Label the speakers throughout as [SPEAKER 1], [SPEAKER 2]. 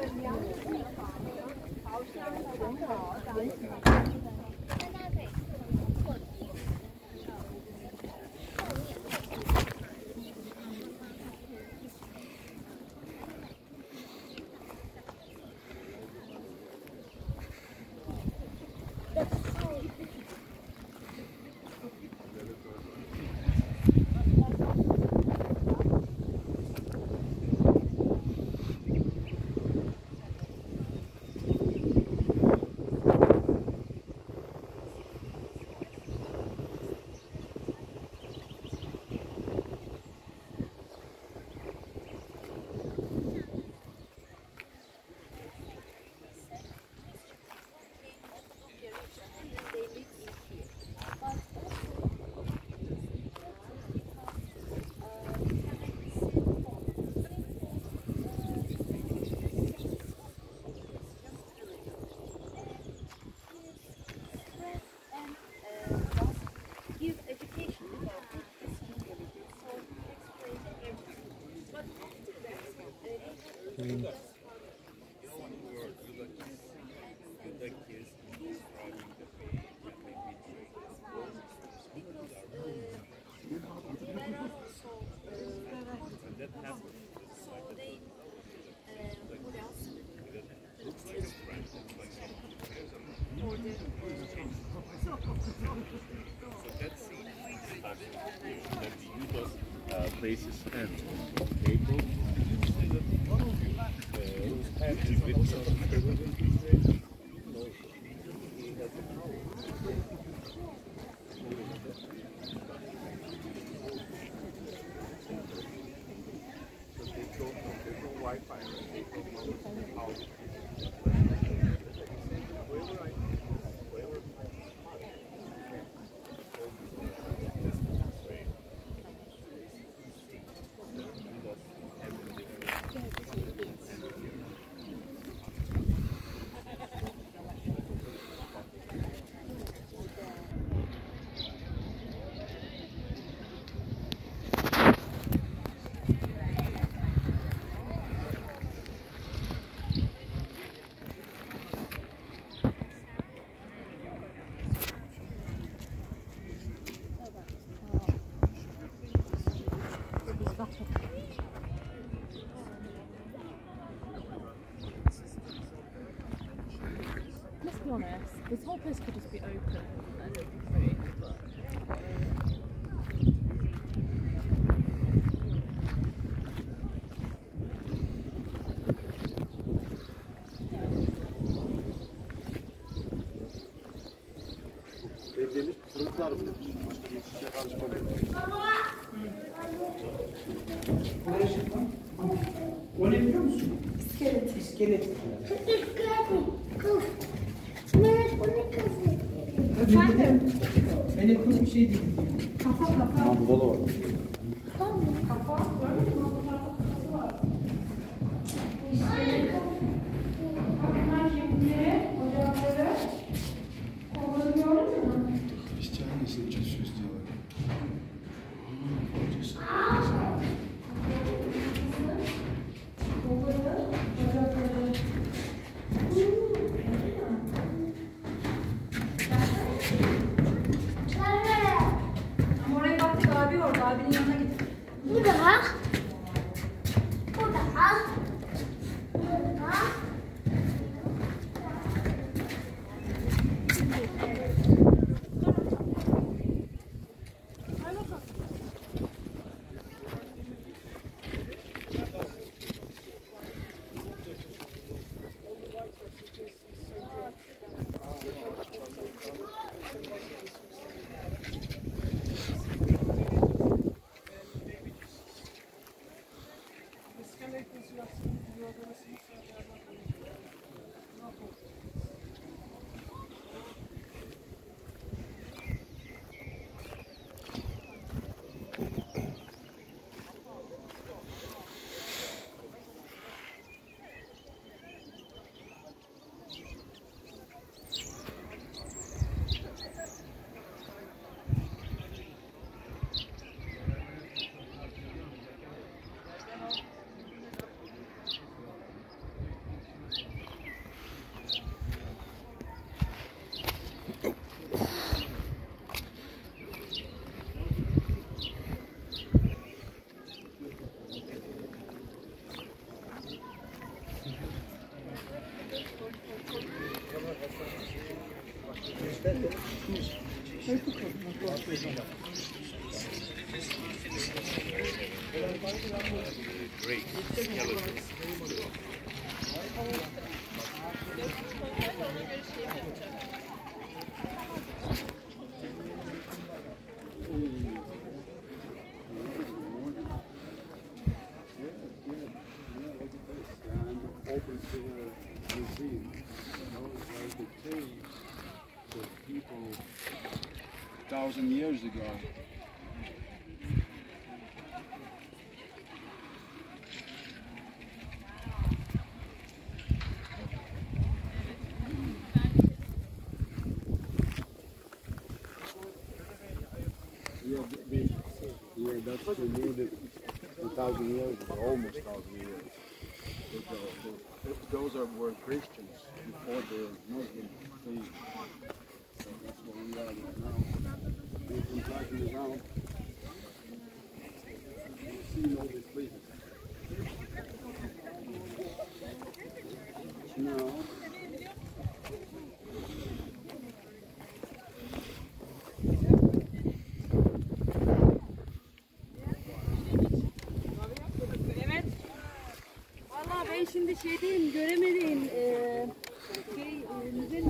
[SPEAKER 1] Places and April.
[SPEAKER 2] Let's be honest, this whole place could just be open and it'd be free.
[SPEAKER 3] Evlenip çocuklar mı? Başka bir şişe karışmadı.
[SPEAKER 4] O ne biliyor musun? İskelet. İskelet. Efendim? Melek bir şey değil. Kafa.
[SPEAKER 3] Burada da var.
[SPEAKER 4] Kafa var mı? Kadınlar cebine, ocakları kullanıyor mu?
[SPEAKER 3] İşte hangisini çalışıyoruz diyorlar.
[SPEAKER 4] Ama oraya baktık, abi orada. Abinin yanına gittik.
[SPEAKER 5] Burada. Burada. Burada.
[SPEAKER 1] Great skeletons.
[SPEAKER 3] Open to the museum. You know, like the cave that people 1,000 years ago. Yeah, that's the new 2,000 years ago, almost 1,000 years. Those were Christians before the Muslim faith. So that's what we are right now. We've been tracking it around. Seeing all these places. Now,
[SPEAKER 5] Vallahi ben şimdi şey diyeyim, göremedim. Müzenin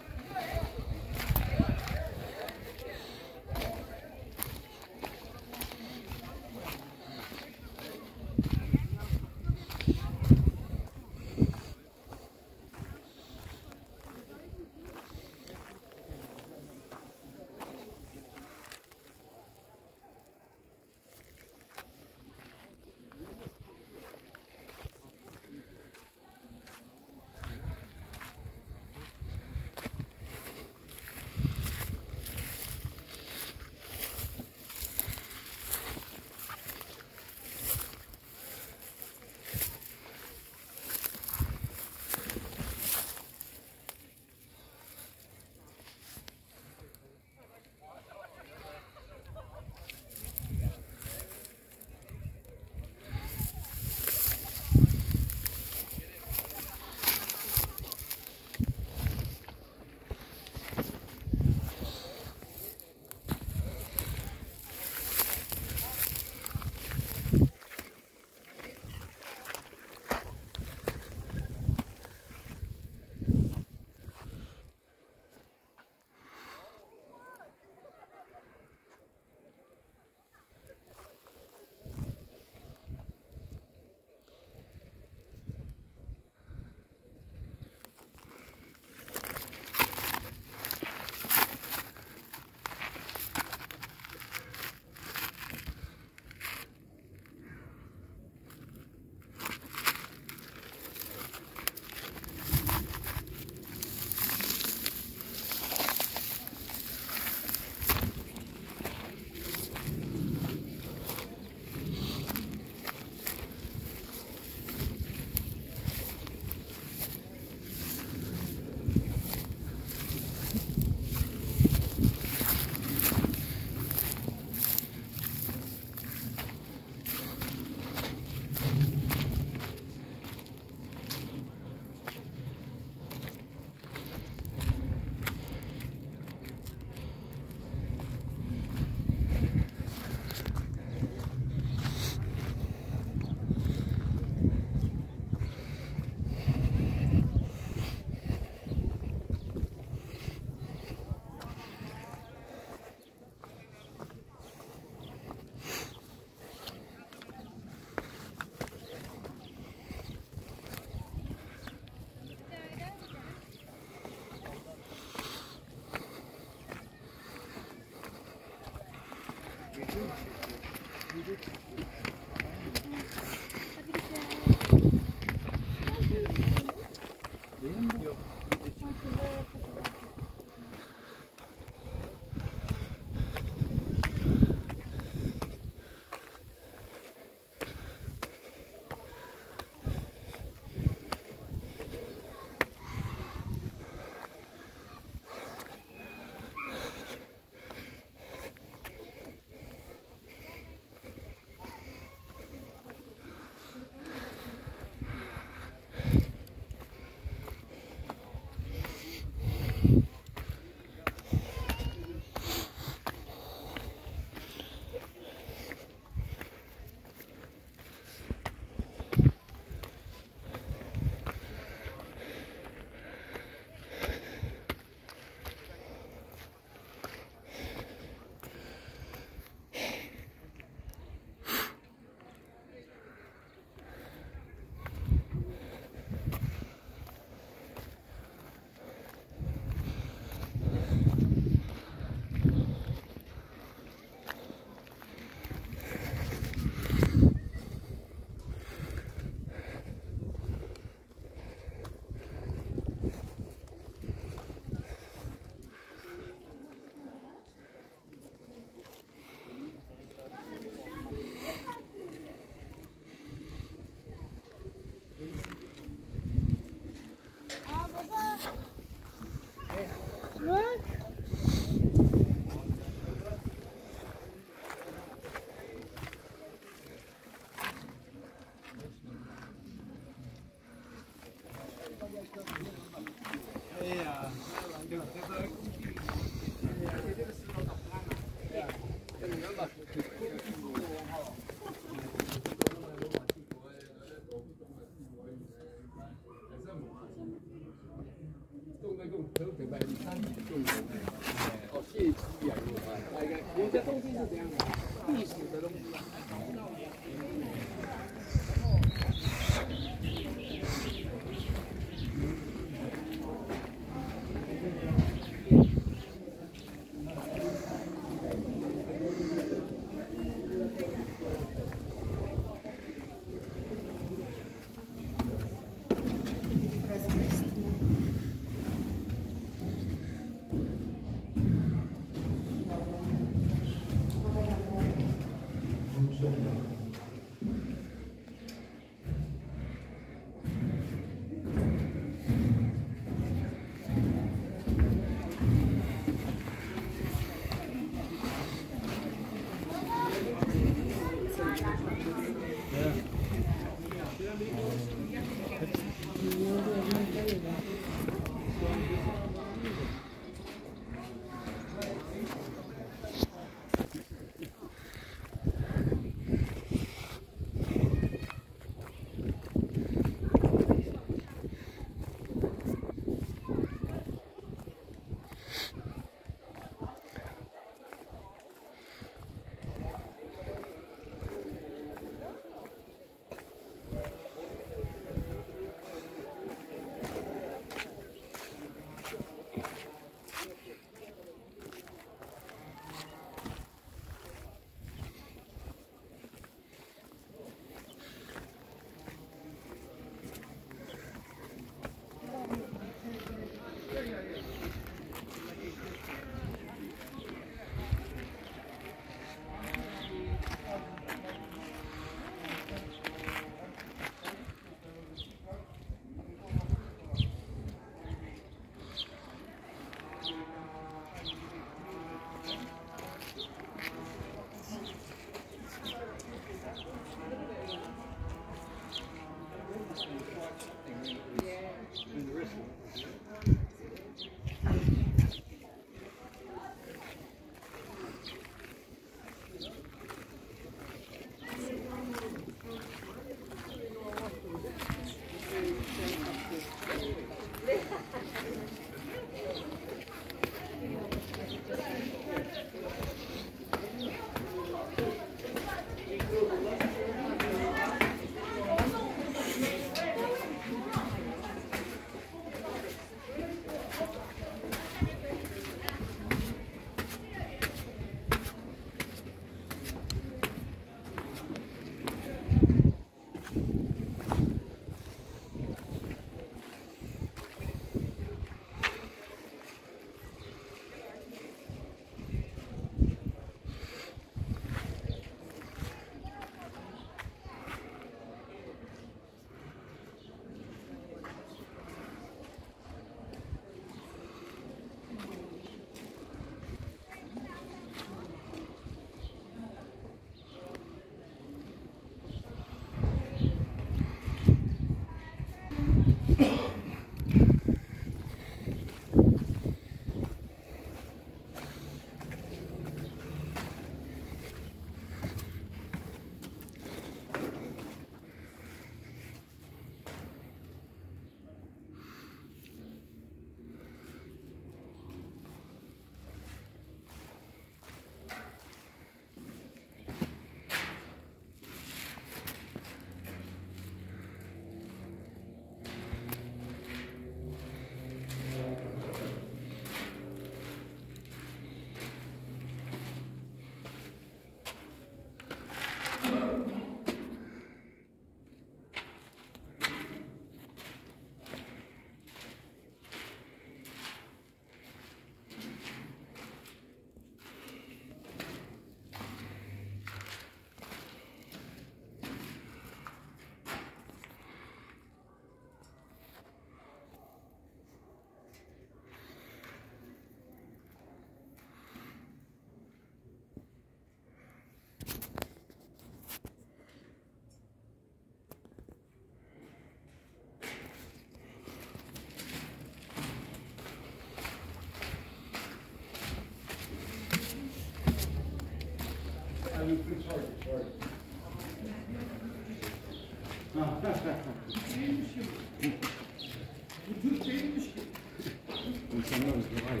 [SPEAKER 3] İnsanlar ızgırayı,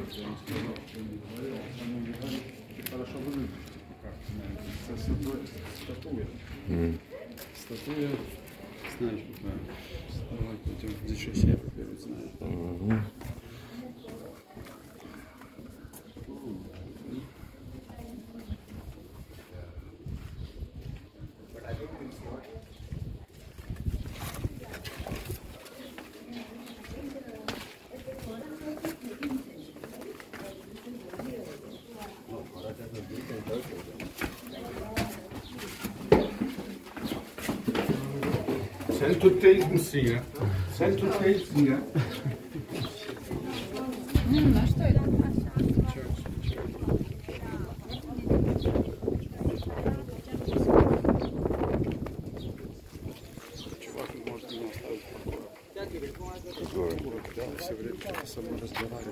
[SPEAKER 3] хорошо выглядит, как статуя. Статуя, знаешь, давай пойдем, здесь еще все знают. Sen Türk değil misin ya? Sen Türk değilsin ya. Чувак может Все время со мной разговаривает.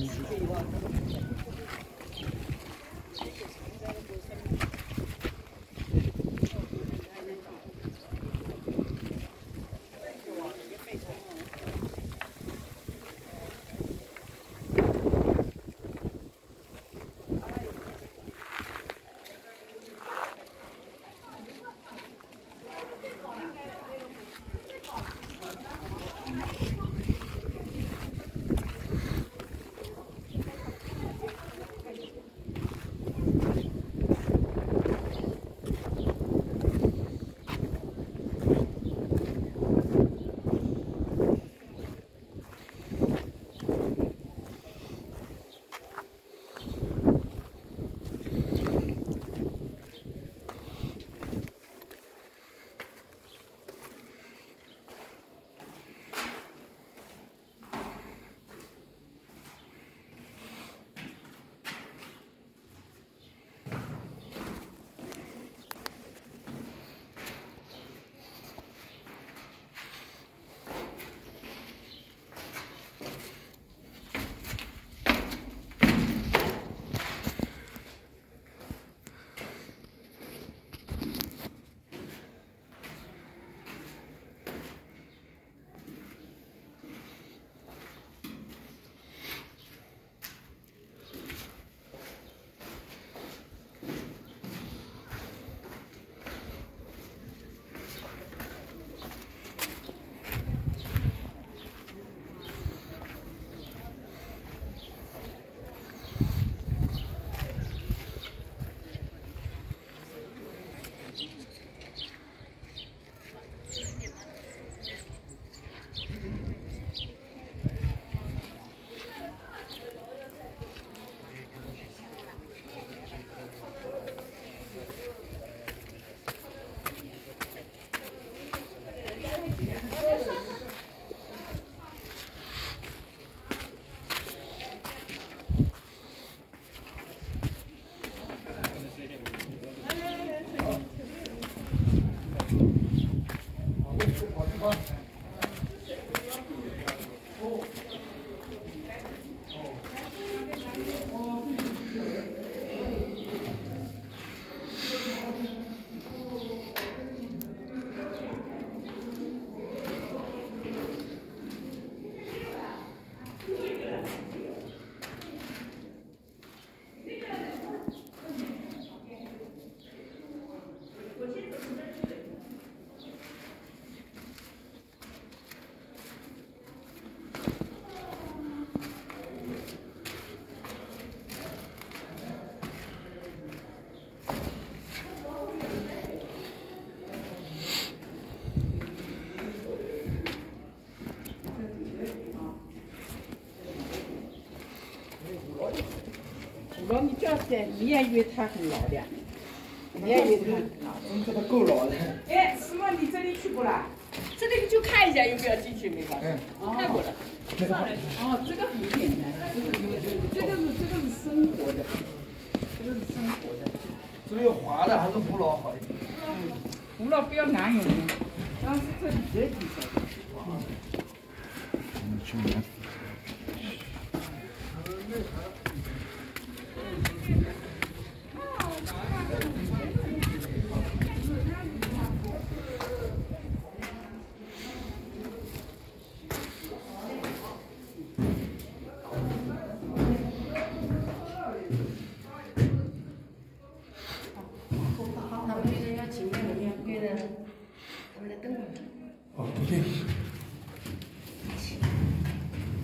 [SPEAKER 6] 我说你这样子，你也以为他很老的，你也以为他很老。
[SPEAKER 4] 我们觉得够老的。
[SPEAKER 6] 哎，师傅，你这里去过了？这里就看一下有没有进去，没发现？看过了。哦，这个很简单，这个是生活的，这个是生活的。
[SPEAKER 4] 只有滑的还是胡老好一点。
[SPEAKER 6] 胡老不要难用，当时这里这地方。
[SPEAKER 3] 去年。哦，对。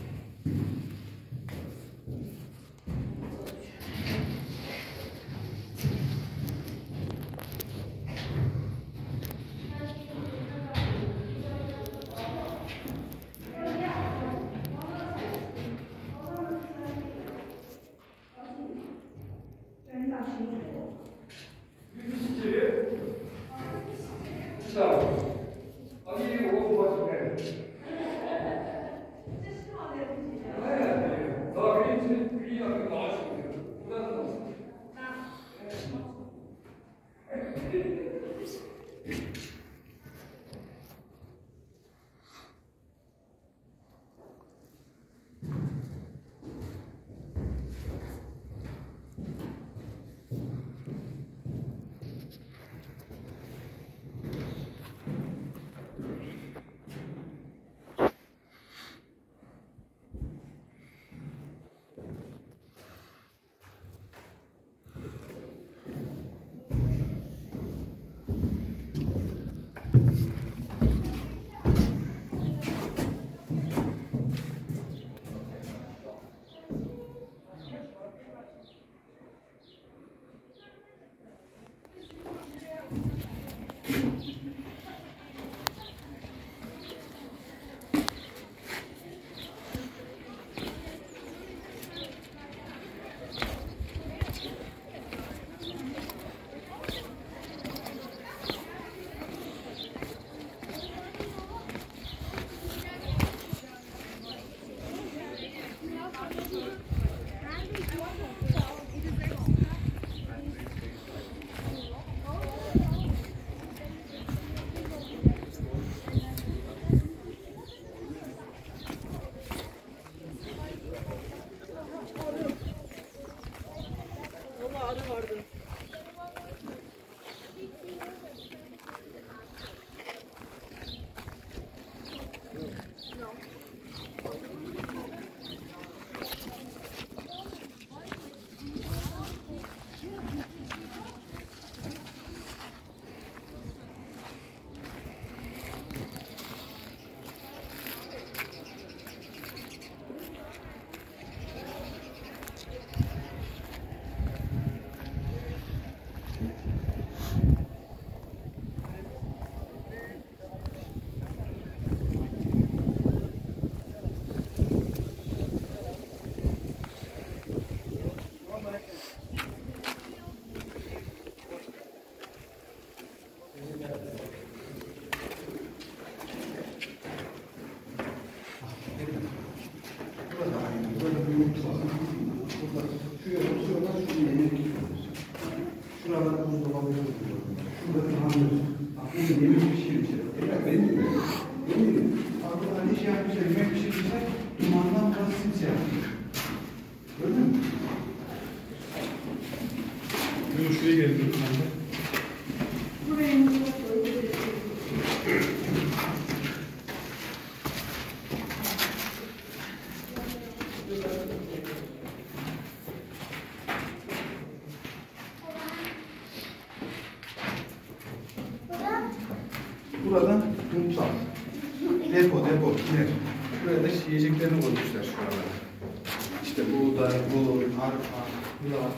[SPEAKER 7] Buradan mutfak. Depo. Yer. Buraya da yiyeceklerini koymuşlar şuralara. İşte buğday, arpa, yulaf.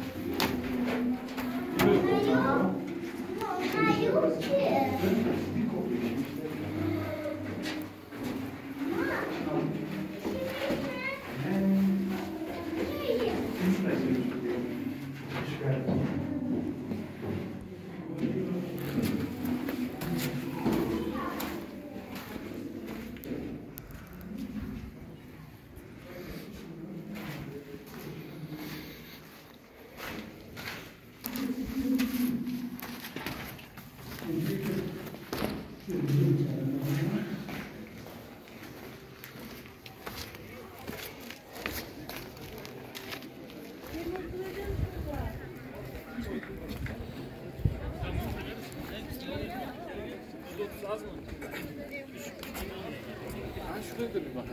[SPEAKER 1] Şuraya da bir bak.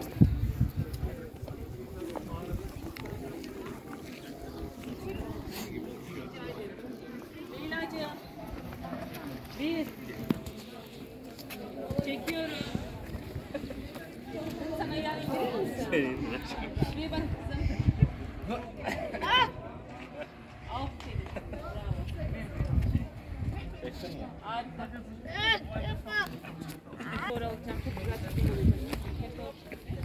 [SPEAKER 2] Leyla'cığım. Bir. Çekiyorum. Sana yarın gelir misin? Bir bak kızım. Ah! Aferin. Bravo.
[SPEAKER 1] Çeksene ya.
[SPEAKER 2] Harika. Doğru alacağım. Çok güzel bir şey olacak. Hep o.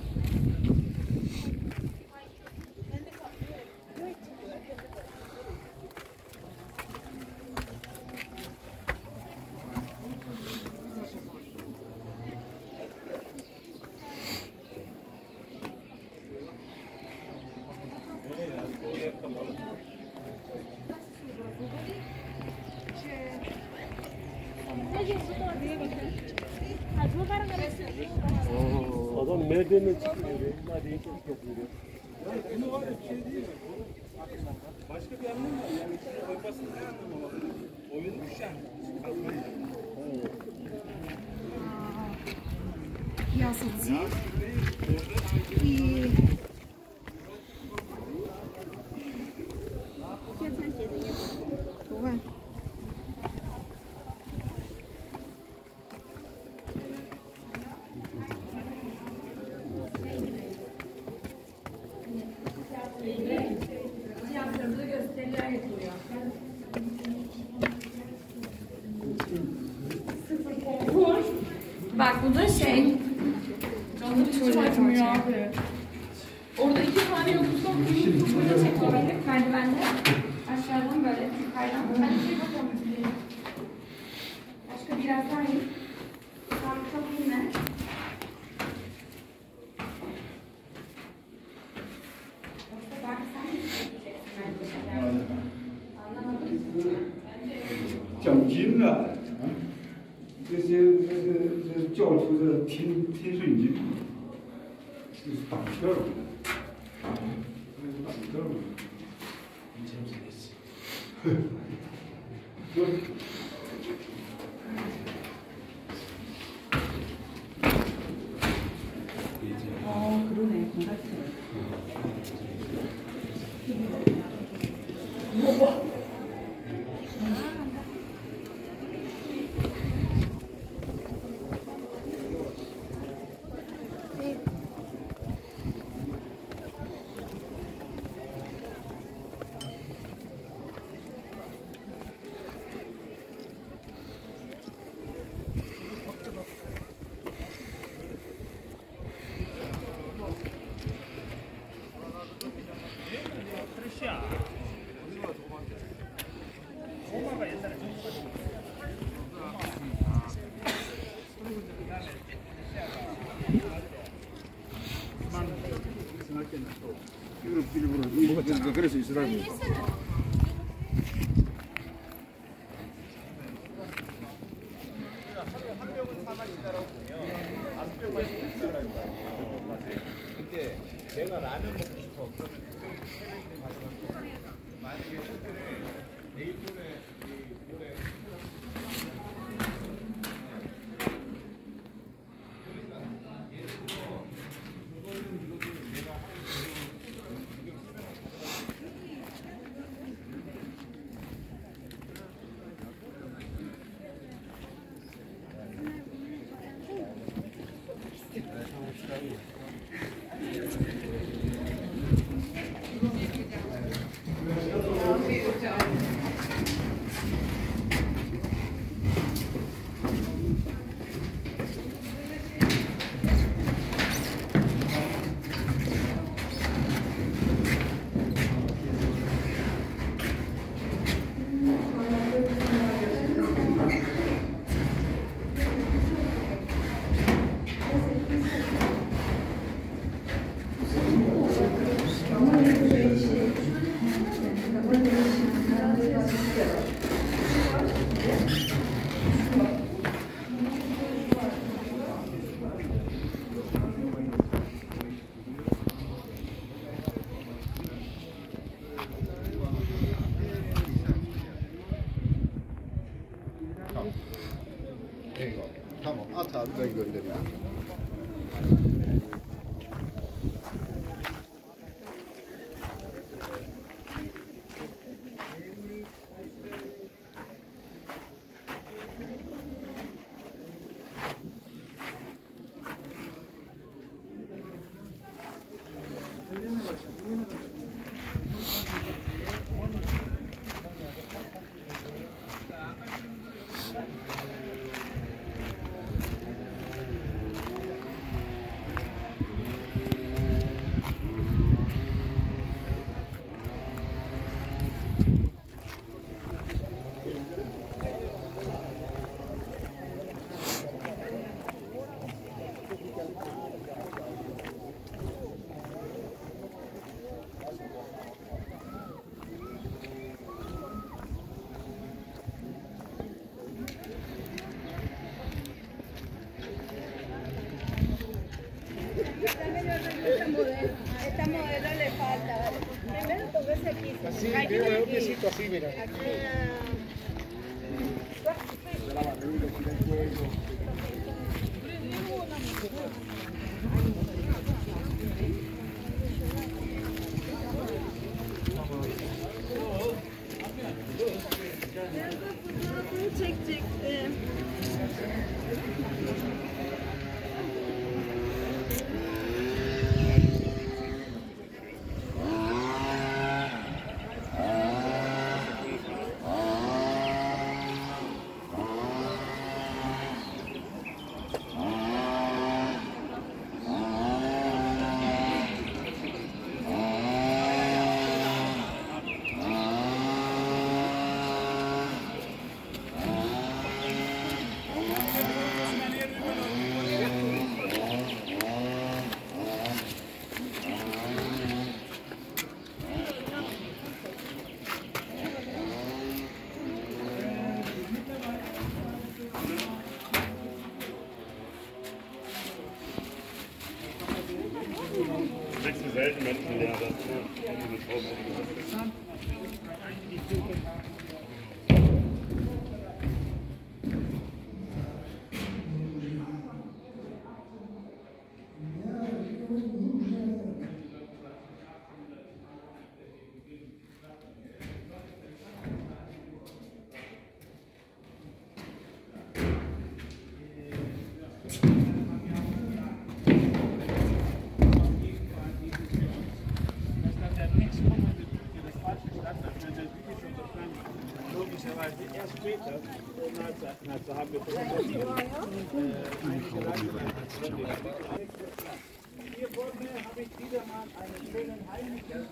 [SPEAKER 1] Adam merdivene çıkıyor. Hadi iyi yapıyor. Bunu var ya bir şey değil mi? Başka bir anlamı var. Yani içine koymasının ne anlamı var? Oyunmuş yani.
[SPEAKER 5] Ясыцы и Ой. Bak bu da şey. Canlı bir çocuk açmıyor abi. Orada 2 tane yokuştan böyle çekiyor beni merdivenle. Aşağıdan böyle yukarıdan. Ben şey bakalım. Başka biraz daha iyi. Tam çok yine. Bak sen anlamadım.
[SPEAKER 3] 讲经的，这教出的听顺经，就是挡气儿，挡气儿。以前是这事。 그래서 이스라엘
[SPEAKER 7] 근데 내가 라면 먹고 싶어. 만약에 호텔에 네이버에 올해 이거 tamam at abi ben gönderiyorum.
[SPEAKER 6] Esta modelo le falta, ¿vale? Primero póngase aquí.
[SPEAKER 7] Así, un piecito así, mira.
[SPEAKER 6] Çekecek.
[SPEAKER 1] Selten Menschenlehrer. haben wir hier vorne habe ich wieder mal einen schönen heimlichen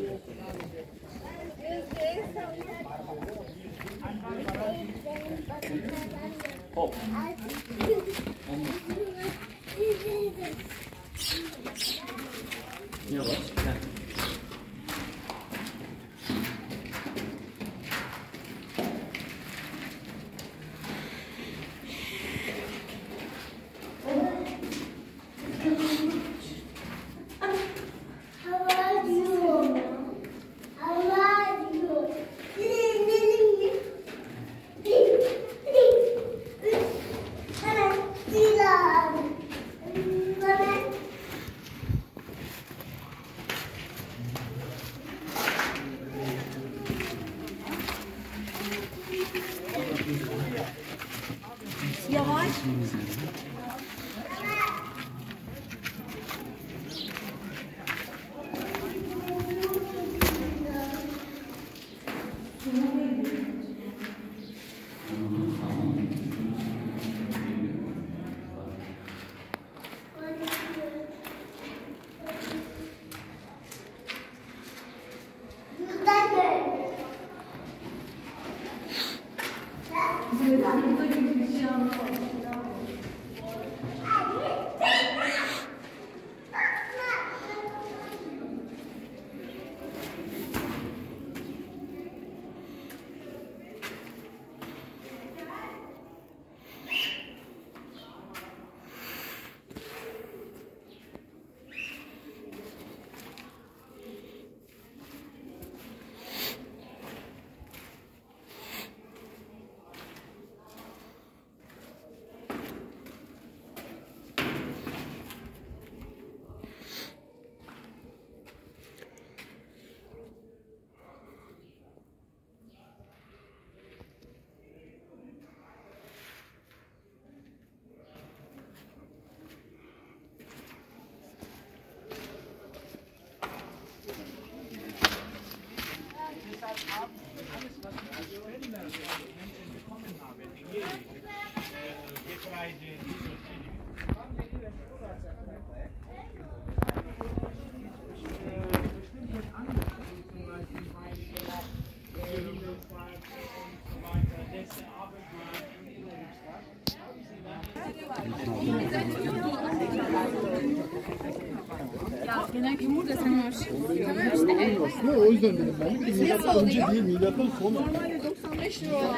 [SPEAKER 2] Ya genellikle yumurta seviyormuş. Seviyor işte.
[SPEAKER 7] Aslında o yüzden dedim ben. Milattan önce değil, milattan sonra.
[SPEAKER 2] Normalde 95 lira.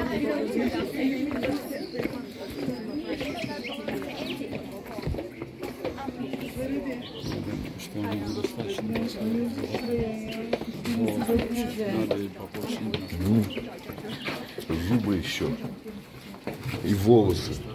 [SPEAKER 8] Зубы еще. И волосы.